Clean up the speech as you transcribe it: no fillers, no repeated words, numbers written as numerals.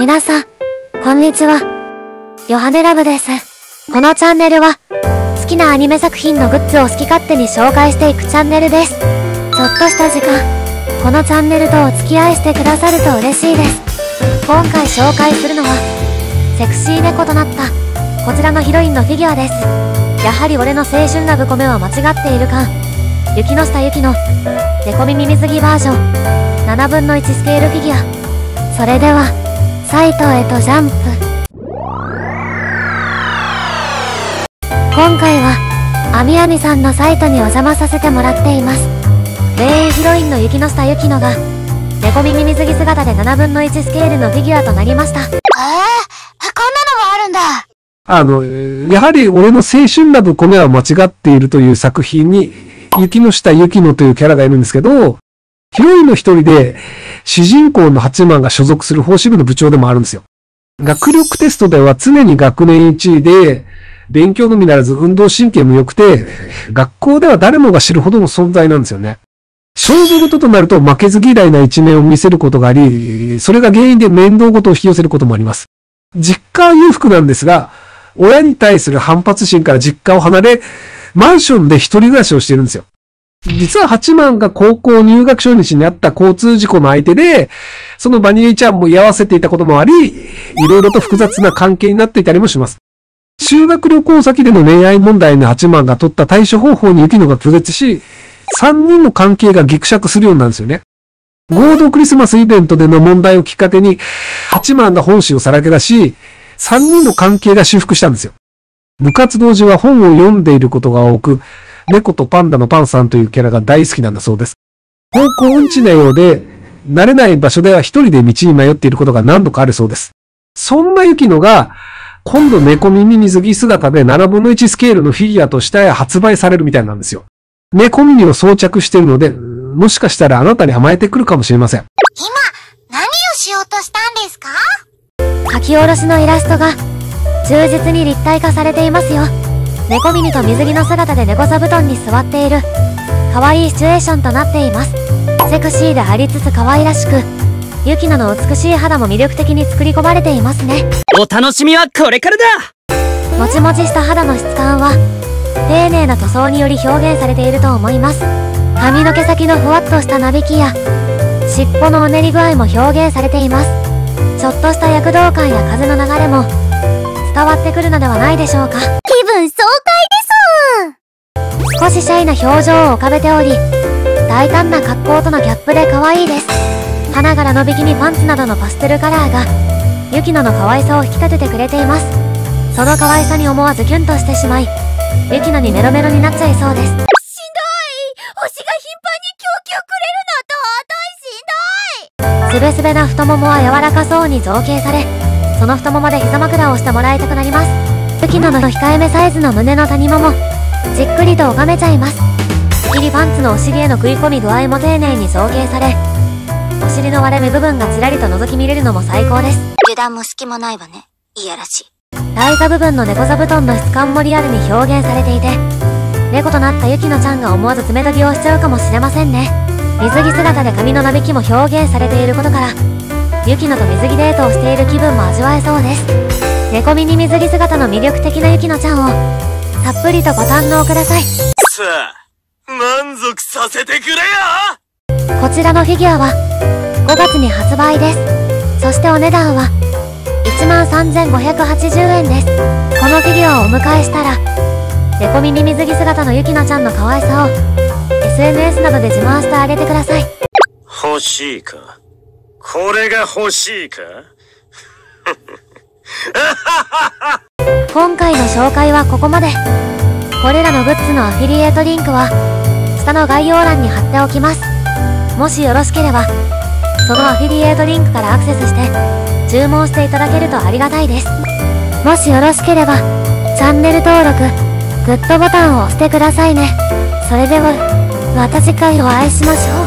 皆さん、こんにちは。ヨハネラブです。このチャンネルは、好きなアニメ作品のグッズを好き勝手に紹介していくチャンネルです。ちょっとした時間、このチャンネルとお付き合いしてくださると嬉しいです。今回紹介するのは、セクシー猫となった、こちらのヒロインのフィギュアです。やはり俺の青春ラブコメは間違っているか。雪の下ゆきの、猫耳水着バージョン、7分の1スケールフィギュア。それでは、サイトへとジャンプ。今回は、あみあみさんのサイトにお邪魔させてもらっています。メインヒロインの雪の下ゆきのが、猫耳水着姿で7分の1スケールのフィギュアとなりました。 こんなのもあるんだ。 やはり俺の青春ラブコメは間違っているという作品に、雪の下ゆきのというキャラがいるんですけど、ヒロインの一人で、主人公の八幡が所属する法支部の部長でもあるんですよ。学力テストでは常に学年1位で、勉強のみならず運動神経も良くて、学校では誰もが知るほどの存在なんですよね。勝負事となると負けず嫌いな一面を見せることがあり、それが原因で面倒事を引き寄せることもあります。実家は裕福なんですが、親に対する反発心から実家を離れ、マンションで一人暮らしをしているんですよ。実は八幡が高校入学初日にあった交通事故の相手で、そのバニーちゃんも居合わせていたこともあり、いろいろと複雑な関係になっていたりもします。修学旅行先での恋愛問題の八幡が取った対処方法に雪乃が拒絶し、3人の関係がギクシャクするようになるんですよね。合同クリスマスイベントでの問題をきっかけに、八幡が本心をさらけ出し、3人の関係が修復したんですよ。部活動時は本を読んでいることが多く、猫とパンダのパンさんというキャラが大好きなんだそうです。方向音痴なようで、慣れない場所では一人で道に迷っていることが何度かあるそうです。そんな雪乃が、今度猫耳水着姿で7分の1スケールのフィギュアとして発売されるみたいなんですよ。猫耳を装着しているので、もしかしたらあなたに甘えてくるかもしれません。 今、何をしようとしたんですか？ 書き下ろしのイラストが、忠実に立体化されていますよ。猫耳と水着の姿で猫座布団に座っている、可愛いシチュエーションとなっています。セクシーでありつつ可愛らしく、雪乃の美しい肌も魅力的に作り込まれていますね。 お楽しみはこれからだ。 もちもちした肌の質感は、丁寧な塗装により表現されていると思います。髪の毛先のふわっとしたなびきや、尻尾のうねり具合も表現されています。ちょっとした躍動感や風の流れも、伝わってくるのではないでしょうか。 気分爽快です。 少しシャイな表情を浮かべており、大胆な格好とのギャップで可愛いです。花柄のビキニパンツなどのパステルカラーが、雪乃の可愛さを引き立ててくれています。その可愛さに思わずキュンとしてしまい、雪乃にメロメロになっちゃいそうです。しんどい。星が頻繁に供給くれるのと、しんどい。すべすべな太ももは柔らかそうに造形され、その太ももで膝枕をしてもらいたくなります。雪乃の控えめサイズの胸の谷もも、じっくりと拝めちゃいます。スキリパンツのお尻への食い込み具合も丁寧に造形され、お尻の割れ目部分がちらりと覗き見れるのも最高です。 油断も隙もないわね。いやらしい。 台座部分の猫座布団の質感もリアルに表現されていて、猫となった雪乃ちゃんが思わず爪研ぎをしちゃうかもしれませんね。水着姿で髪のなびきも表現されていることから、雪乃と水着デートをしている気分も味わえそうです。猫耳水着姿の魅力的な雪乃ちゃんを、たっぷりとご堪能ください。 さあ、満足させてくれよ。 こちらのフィギュアは、5月に発売です。そしてお値段は、13,580円です。このフィギュアをお迎えしたら、猫耳水着姿の雪乃ちゃんの可愛さを、SNS などで自慢してあげてください。 欲しいか？これが欲しいか？ 今回の紹介はここまで。これらのグッズのアフィリエイトリンクは、下の概要欄に貼っておきます。もしよろしければ、そのアフィリエイトリンクからアクセスして、注文していただけるとありがたいです。もしよろしければ、チャンネル登録、グッドボタンを押してくださいね。それでは、また次回お会いしましょう。